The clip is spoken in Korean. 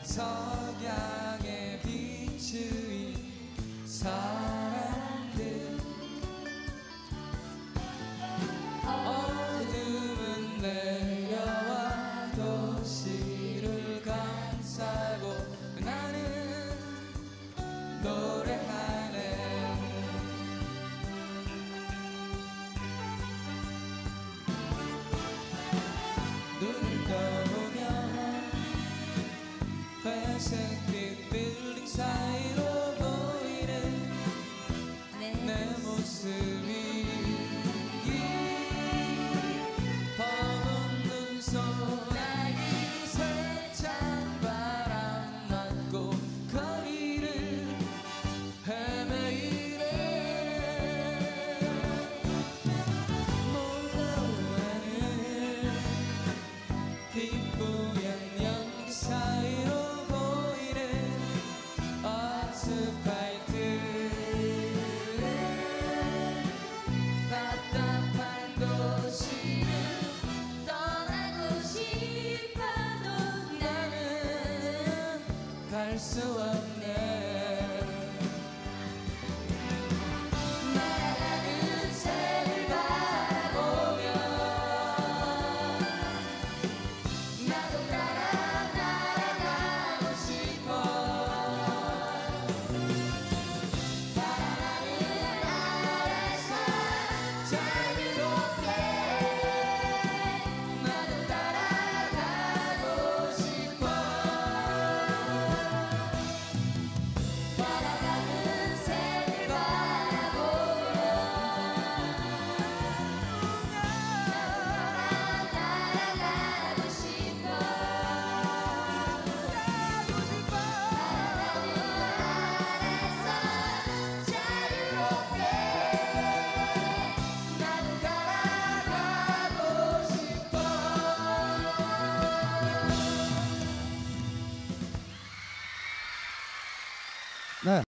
석양에 비추인 사람들 어둠은 내려와 도시를 감싸고 나는 노래하네. 눈을 떠보면 회색빛 빌딩 사이로 보이는 내 모습이 검은 눈소나기 살짝 바람 맞고 거리를 헤매이네. 몰라오는 빗뿌연 연기 사이로 보이는 아스팔트 답답한 도시를 떠나고 싶어도 나는 갈 수 없네. 날아가는 새를 바라보며 나도 따라 날아가고 싶어. 바람하늘 아래서 자유롭게 나도 따라가고 싶어. 날아가는 새를 바라보며 나도 날아가고 싶어. 바람하늘 아래서 자유롭게 나도 날아가고 싶어. 네.